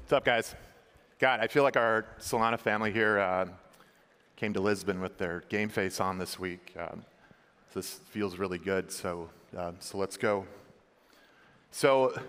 What's up, guys? God, I feel like our Solana family here came to Lisbon with their game face on this week. This feels really good, so let's go. So,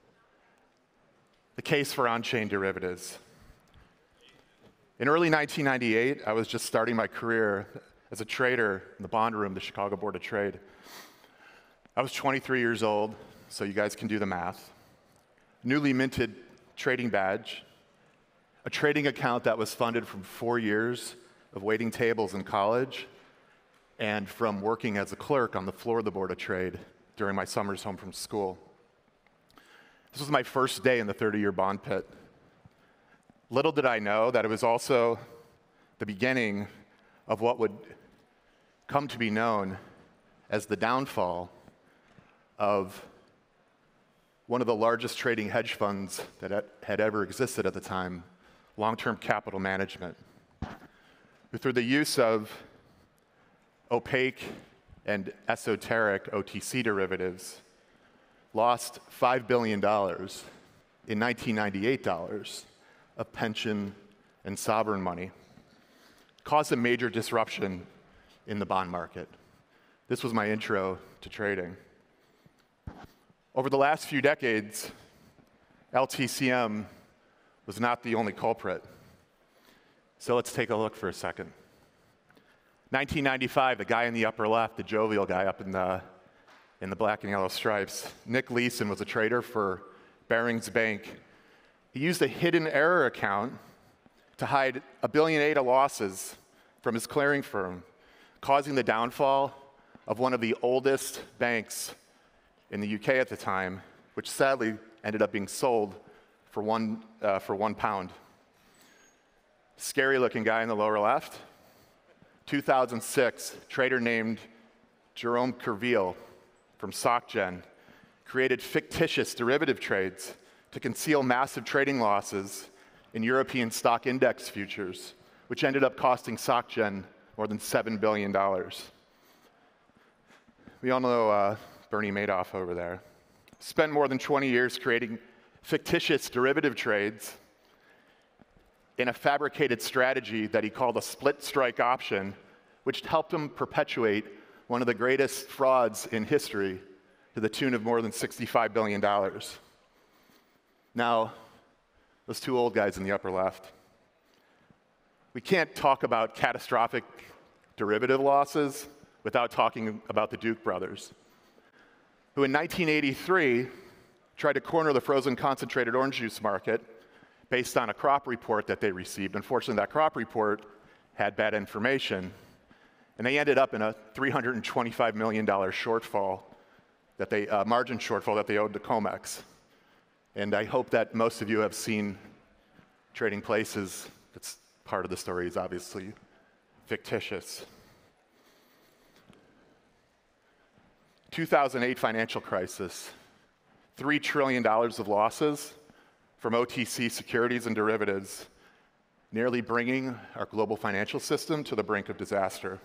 the case for on-chain derivatives. In early 1998, I was just starting my career as a trader in the bond room, the Chicago Board of Trade. I was 23 years old, so you guys can do the math. Newly minted trading badge, a trading account that was funded from 4 years of waiting tables in college, and from working as a clerk on the floor of the Board of Trade during my summers home from school. This was my first day in the 30-year bond pit. Little did I know that it was also the beginning of what would come to be known as the downfall of one of the largest trading hedge funds that had ever existed at the time, long-term capital management, who through the use of opaque and esoteric OTC derivatives lost $5 billion in 1998 dollars of pension and sovereign money, caused a major disruption in the bond market. This was my intro to trading. Over the last few decades, LTCM was not the only culprit. So let's take a look for a second. 1995, the guy in the upper left, the jovial guy up in the black and yellow stripes, Nick Leeson was a trader for Barings Bank. He used a hidden error account to hide $1.8 billion of losses from his clearing firm, causing the downfall of one of the oldest banks in the UK at the time, which sadly ended up being sold for £1. Scary looking guy in the lower left. 2006, trader named Jerome Kerviel from SocGen created fictitious derivative trades to conceal massive trading losses in European stock index futures, which ended up costing SocGen more than $7 billion. We all know Bernie Madoff over there. Spent more than 20 years creating fictitious derivative trades in a fabricated strategy that he called a split strike option, which helped him perpetuate one of the greatest frauds in history to the tune of more than $65 billion. Now, those two old guys in the upper left, we can't talk about catastrophic derivative losses without talking about the Duke brothers, who in 1983 tried to corner the frozen concentrated orange juice market based on a crop report that they received. Unfortunately, that crop report had bad information, and they ended up in a $325 million shortfall, margin shortfall that they owed to COMEX. And I hope that most of you have seen Trading Places. That's part of the story is obviously fictitious. 2008 financial crisis, $3 trillion of losses from OTC securities and derivatives, nearly bringing our global financial system to the brink of disaster.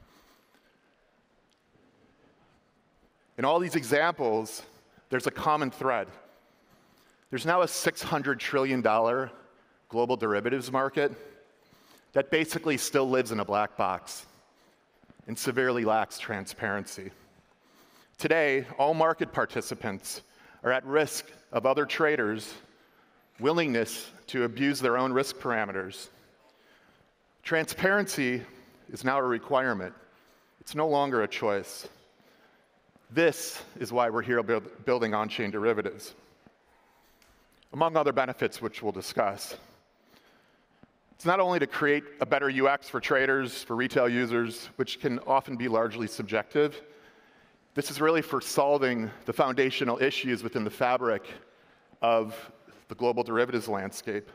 In all these examples, there's a common thread. There's now a $600 trillion global derivatives market that basically still lives in a black box and severely lacks transparency. Today, all market participants are at risk of other traders' willingness to abuse their own risk parameters. Transparency is now a requirement. It's no longer a choice. This is why we're here building on-chain derivatives, among other benefits which we'll discuss. It's not only to create a better UX for traders, for retail users, which can often be largely subjective. This is really for solving the foundational issues within the fabric of the global derivatives landscape.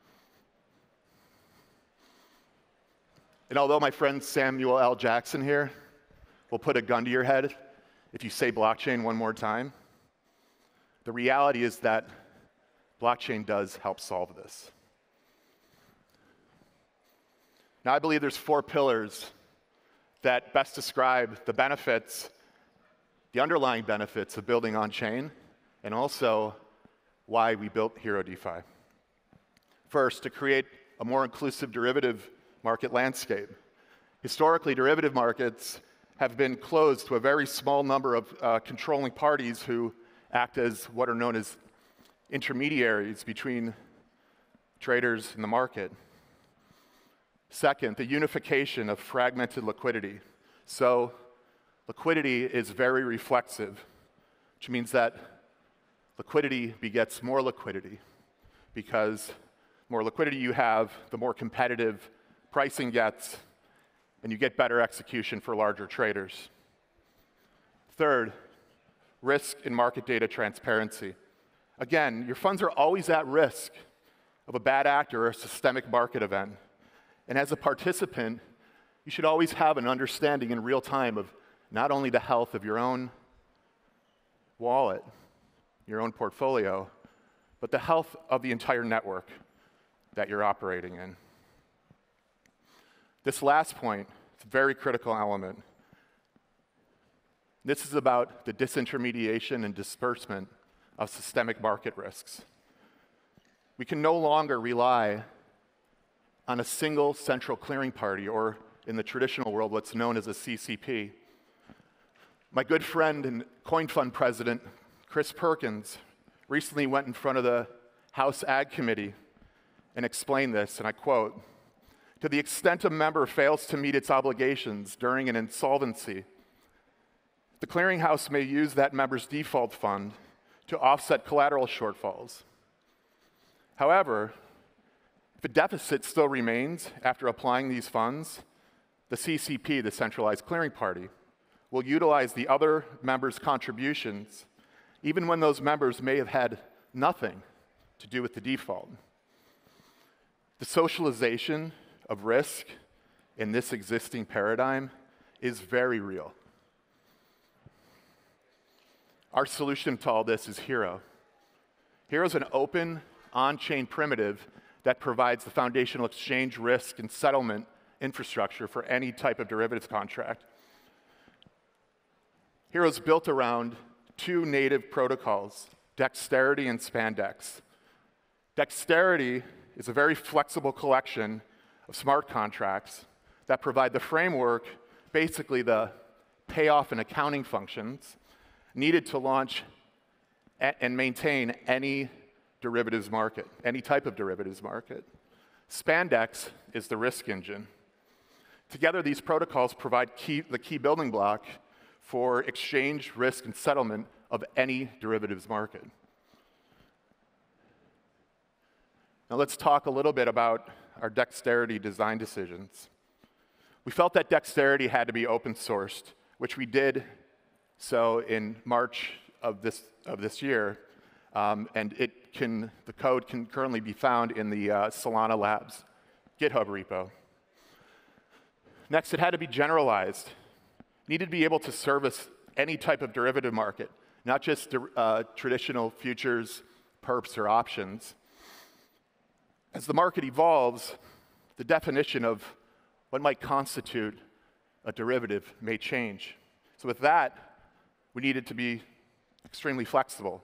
And although my friend Samuel L. Jackson here will put a gun to your head if you say blockchain one more time, the reality is that blockchain does help solve this. Now, I believe there's 4 pillars that best describe the benefits, the underlying benefits of building on-chain, and also why we built Hero DeFi. First, to create a more inclusive derivative market landscape. Historically, derivative markets have been closed to a very small number of controlling parties who act as what are known as intermediaries between traders in the market. Second, the unification of fragmented liquidity. So liquidity is very reflexive, which means that liquidity begets more liquidity, because the more liquidity you have, the more competitive pricing gets, and you get better execution for larger traders. Third, risk in market data transparency. Again, your funds are always at risk of a bad actor or a systemic market event. And as a participant, you should always have an understanding in real time of not only the health of your own wallet, your own portfolio, but the health of the entire network that you're operating in. This last point is a very critical element. This is about the disintermediation and disbursement of systemic market risks. We can no longer rely on a single central clearing party, or in the traditional world, what's known as a CCP. My good friend and coin fund president, Chris Perkins, recently went in front of the House Ag Committee and explained this, and I quote, "To the extent a member fails to meet its obligations during an insolvency, the clearinghouse may use that member's default fund to offset collateral shortfalls. However, if a deficit still remains after applying these funds, the CCP, the centralized clearing party, will utilize the other members' contributions, even when those members may have had nothing to do with the default." The socialization of risk in this existing paradigm is very real. Our solution to all this is Hero. Hero is an open, on-chain primitive that provides the foundational exchange, risk, and settlement infrastructure for any type of derivatives contract. Hero is built around two native protocols, Dexterity and Spandex. Dexterity is a very flexible collection of smart contracts that provide the framework, basically the payoff and accounting functions, needed to launch and maintain any derivatives market, any type of derivatives market. Spandex is the risk engine. Together, these protocols provide the key building block for exchange, risk, and settlement of any derivatives market. Now let's talk a little bit about our Dexterity design decisions. We felt that Dexterity had to be open sourced, which we did so in March of this year, and the code can currently be found in the Solana Labs GitHub repo. Next, it had to be generalized. It needed to be able to service any type of derivative market, not just traditional futures, perps, or options. As the market evolves, the definition of what might constitute a derivative may change. So with that, we needed to be extremely flexible.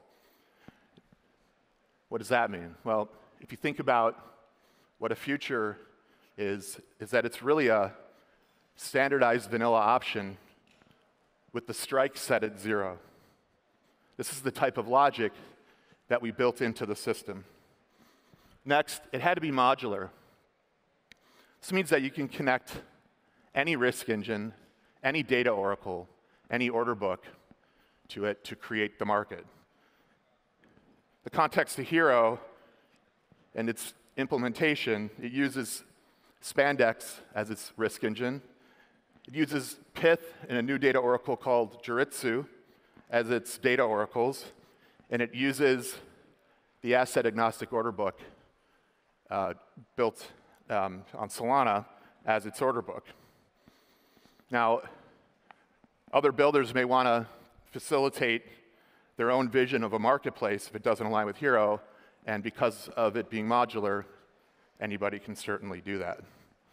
What does that mean? Well, if you think about what a future is that it's really a standardized vanilla option with the strike set at 0. This is the type of logic that we built into the system. Next, it had to be modular. This means that you can connect any risk engine, any data oracle, any order book to it to create the market. The context of Hero and its implementation, it uses Spandex as its risk engine. It uses Pyth and a new data oracle called Juritsu as its data oracles, and it uses the asset agnostic order book built on Solana as its order book. Now, other builders may want to facilitate their own vision of a marketplace if it doesn't align with Hero, and because of it being modular, anybody can certainly do that.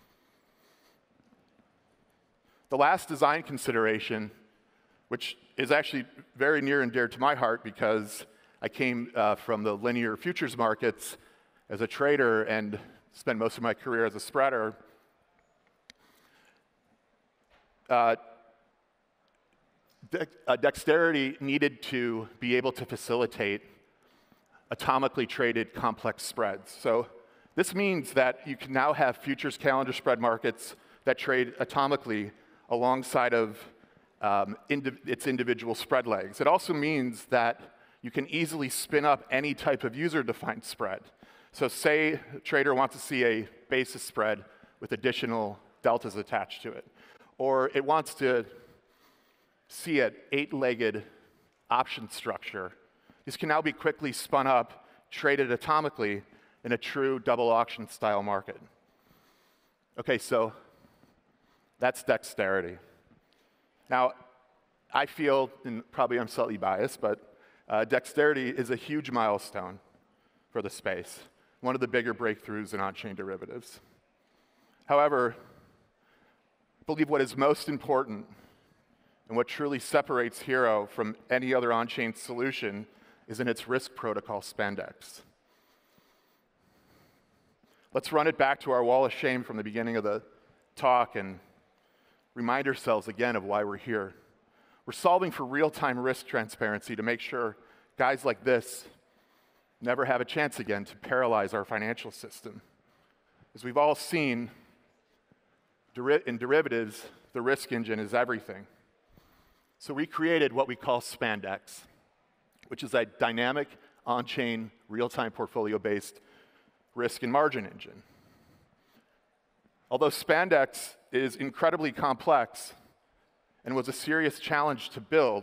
The last design consideration, which is actually very near and dear to my heart because I came from the linear futures markets As a trader and spent most of my career as a spreader, dexterity needed to be able to facilitate atomically traded complex spreads. So this means that you can now have futures calendar spread markets that trade atomically alongside of its individual spread legs. It also means that you can easily spin up any type of user-defined spread. So say a trader wants to see a basis spread with additional deltas attached to it, or it wants to see an 8-legged option structure. These can now be quickly spun up, traded atomically in a true double auction style market. Okay, so that's dexterity. Now, I feel, and probably I'm slightly biased, but dexterity is a huge milestone for the space, one of the bigger breakthroughs in on-chain derivatives. However, I believe what is most important and what truly separates Hero from any other on-chain solution is in its risk protocol spandex. Let's run it back to our wall of shame from the beginning of the talk and remind ourselves again of why we're here. We're solving for real-time risk transparency to make sure guys like this never have a chance again to paralyze our financial system. As we've all seen, in derivatives, the risk engine is everything. So we created what we call spandex, which is a dynamic, on-chain, real-time portfolio-based risk and margin engine. Although spandex is incredibly complex and was a serious challenge to build,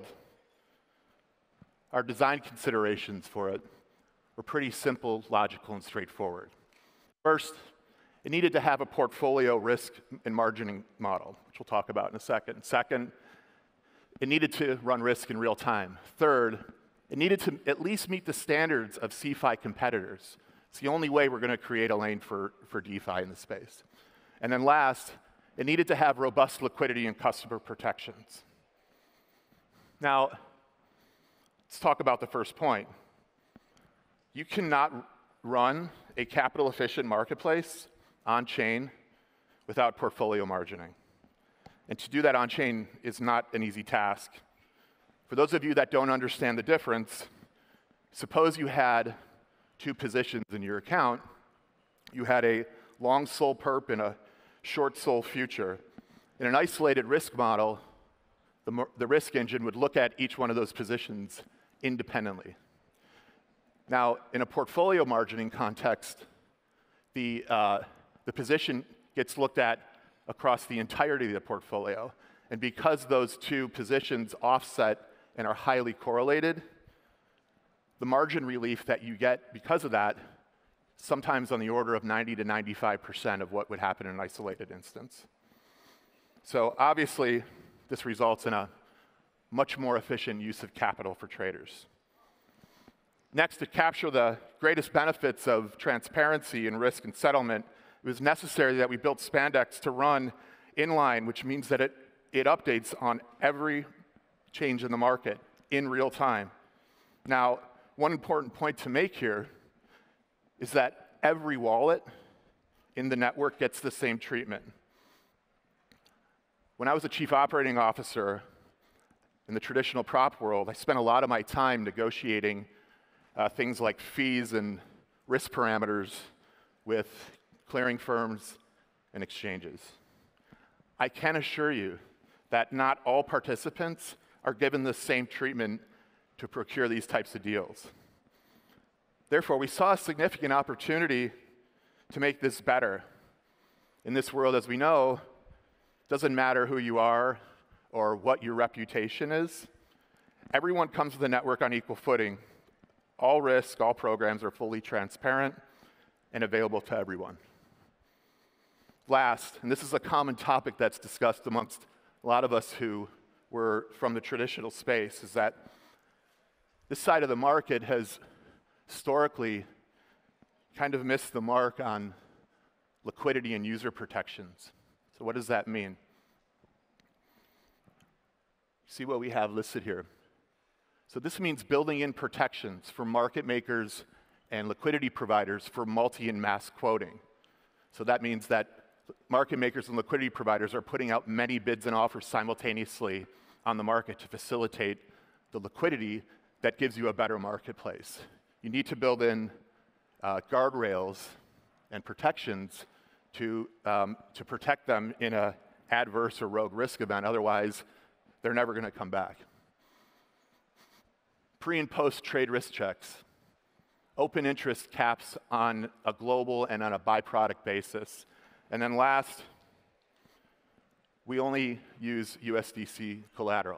our design considerations for it were pretty simple, logical, and straightforward. First, it needed to have a portfolio risk and margining model, which we'll talk about in a second. Second, it needed to run risk in real time. Third, it needed to at least meet the standards of CeFi competitors. It's the only way we're going to create a lane for DeFi in the space. And then last, it needed to have robust liquidity and customer protections. Now, let's talk about the first point. You cannot run a capital-efficient marketplace on-chain without portfolio margining. And to do that on-chain is not an easy task. For those of you that don't understand the difference, suppose you had 2 positions in your account. You had a long sol perp and a short sol future. In an isolated risk model, the risk engine would look at each one of those positions independently. Now, in a portfolio margining context, the position gets looked at across the entirety of the portfolio. And because those 2 positions offset and are highly correlated, the margin relief that you get because of that, sometimes on the order of 90 to 95% of what would happen in an isolated instance. So obviously, this results in a much more efficient use of capital for traders. Next, to capture the greatest benefits of transparency and risk and settlement, it was necessary that we built spandex to run inline, which means that it updates on every change in the market in real time. Now, one important point to make here is that every wallet in the network gets the same treatment. When I was a chief operating officer in the traditional prop world, I spent a lot of my time negotiating things like fees and risk parameters with clearing firms and exchanges. I can assure you that not all participants are given the same treatment to procure these types of deals. Therefore, we saw a significant opportunity to make this better. In this world, as we know, it doesn't matter who you are or what your reputation is. Everyone comes to the network on equal footing. All risk, all programs are fully transparent and available to everyone. Last, and this is a common topic that's discussed amongst a lot of us who were from the traditional space, is that this side of the market has historically kind of missed the mark on liquidity and user protections. So what does that mean? See what we have listed here. So this means building in protections for market makers and liquidity providers for multi and mass quoting. So that means that market makers and liquidity providers are putting out many bids and offers simultaneously on the market to facilitate the liquidity that gives you a better marketplace. You need to build in guardrails and protections to protect them in an adverse or rogue risk event. Otherwise, they're never going to come back. Pre and post trade risk checks. Open interest caps on a global and on a byproduct basis. And then last, we only use USDC collateral.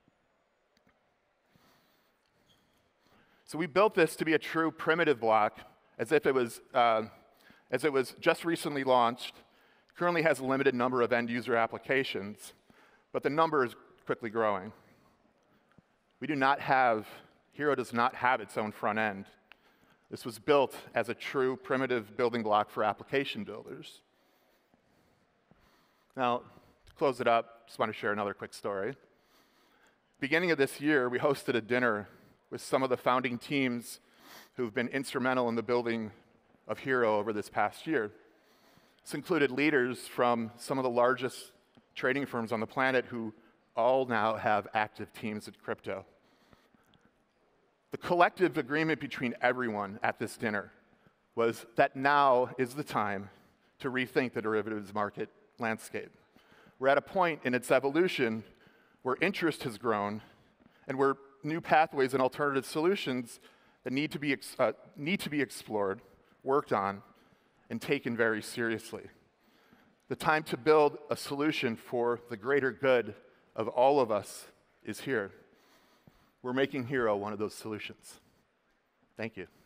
So we built this to be a true primitive block, as it was just recently launched. Currently has a limited number of end user applications, but the number is quickly growing. Hero does not have its own front end. This was built as a true primitive building block for application builders. Now, to close it up, just want to share another quick story. Beginning of this year, we hosted a dinner with some of the founding teams who've been instrumental in the building of Hero over this past year. This included leaders from some of the largest trading firms on the planet who all now have active teams in crypto. The collective agreement between everyone at this dinner was that now is the time to rethink the derivatives market landscape. We're at a point in its evolution where interest has grown and where new pathways and alternative solutions that need to be explored, worked on, and taken very seriously. The time to build a solution for the greater good of all of us is here. We're making Hero one of those solutions. Thank you.